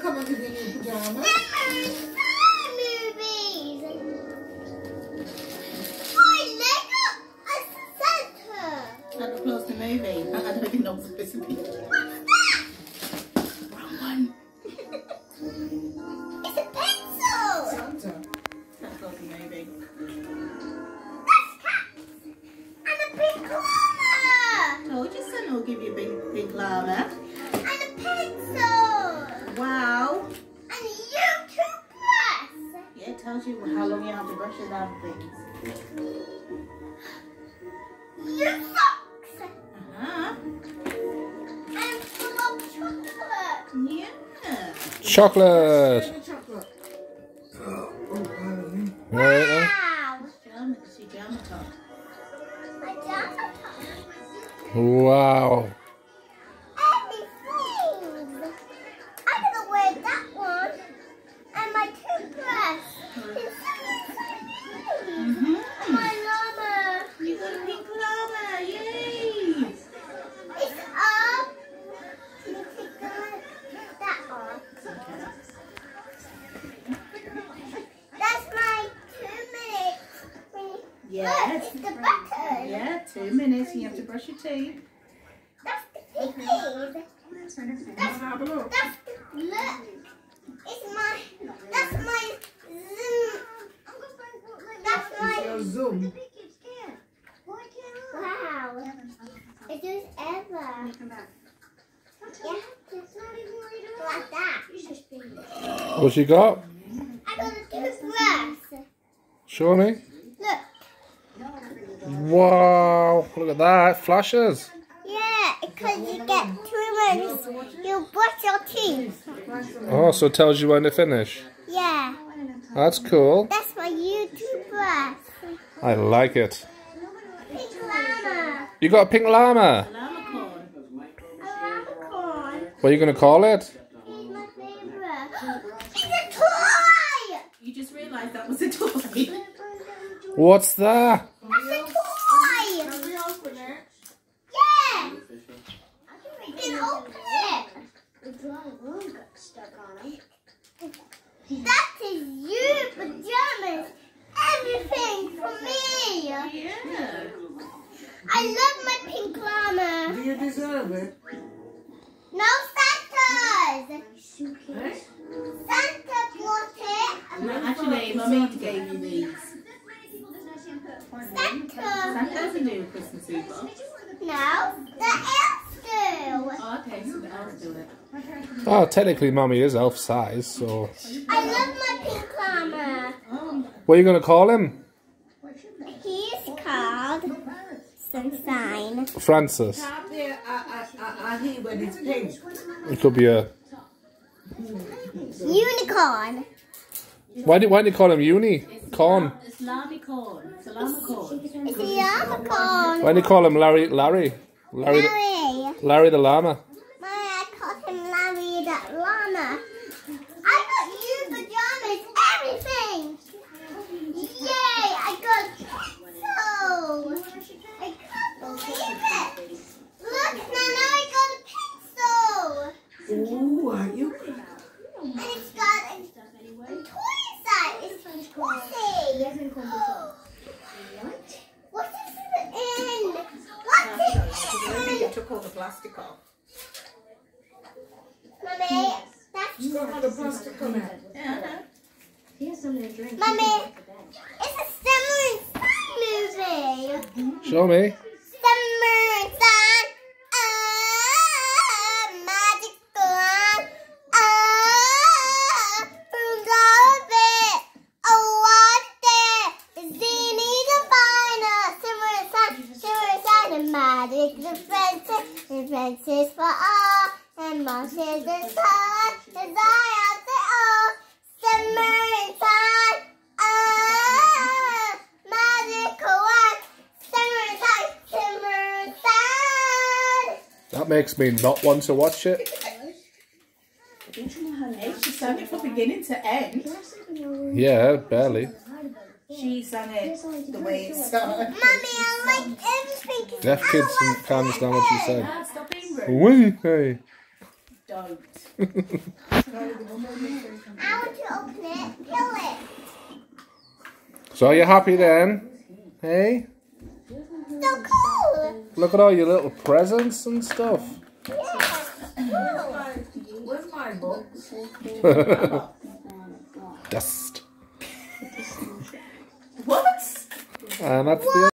come up with your new pyjamas. Movies. Oh, Lego a Santa. Santa Claus the movie. I don't even know what this is. What's that? Wrong one. It's a pencil. Santa. Santa Claus the movie. That's cats. And a big llama. Oh, your son will give you a big llama. And a pencil. Wow. And you toothbrush. Yeah, it tells you how long you have to brush your damn things. Your socks. Uh-huh. And full of chocolate. Yeah. Chocolate. Chocolate. Right then. Wow. German, see German top. My jumper top. Wow. Everything. I'm gonna wear that one. And my toothbrush. It's so Mm-hmm. my llama. You got a pink llama, yay! It's up. Can you take that off? That's my 2 minutes. Yes. Look, it's the button. Yeah, 2 minutes. You have to brush your teeth. That's the piggies. Have a look. That's the look. It's my. That's my zoom. That's my. Your Zoom. Wow. It does ever. Yeah. Like that. What's you got? I got a toothbrush. Show me. Look. Wow. Look at that. Flashes. Yeah, because you get 2 minutes. You brush your teeth. Oh, so it tells you when to finish. Yeah. That's cool. That's my new toothbrush. I like it. Pink llama. You got a pink llama. Llama corn. A llama corn. What are you going to call it? He's my favorite. It's a toy! You just realised that was a toy. What's that? That's a toy! Can we open it? Yeah! You can open it. That is you pajamas. Everything for me. Yeah. I love my pink llama. Do you deserve it? No Santas. Eh? Santa brought it. No, actually, Mummy gave you these. Santa. Santa doesn't do a Christmas Eve. No, the elves do. Oh, okay, so the elves do it. Oh, technically Mummy is elf size, so... I love my pink llama. Oh, What are you going to call him? He's called Sunshine. Francis. Can't be a he when it's pink. It could be a... Unicorn. Why do you call him Unicorn? it's llama corn. It's a llama corn. It's a unicorn. Why do you call him Larry Larry. the llama? I called him Larry the llama. I got new pajamas, everything. Yay, I got pencils. I can't believe it. Look, Nana, I got a pencil. Ooh, are you? And it's got a toy inside. It's fuzzy. What is it in? What is Maybe it you in? took all the plastic off. Mummy, that's... It's got all the plastic on it. Yeah. Mummy, it's a Summer and Sun movie. Show me. Summer and Sun, magical one, from Velvet, what day is Zini to find us? Summer and Sun, and magic differences for all, and Mom says the sun, desire to all. Summer and Sun, magical one. Summer and Sun. That makes me not want to watch it. She sang it from beginning to end. Yeah, barely. She sang it the way it started. Mummy, I like everything. Deaf kids can't understand what she said. Dad, stop being rude. Wait, hey. Don't. I want to open it. Kill it. So are you happy then? Hey? So cool. Look at all your little presents and stuff. Yeah. Where's my books? Dust. What? And that's the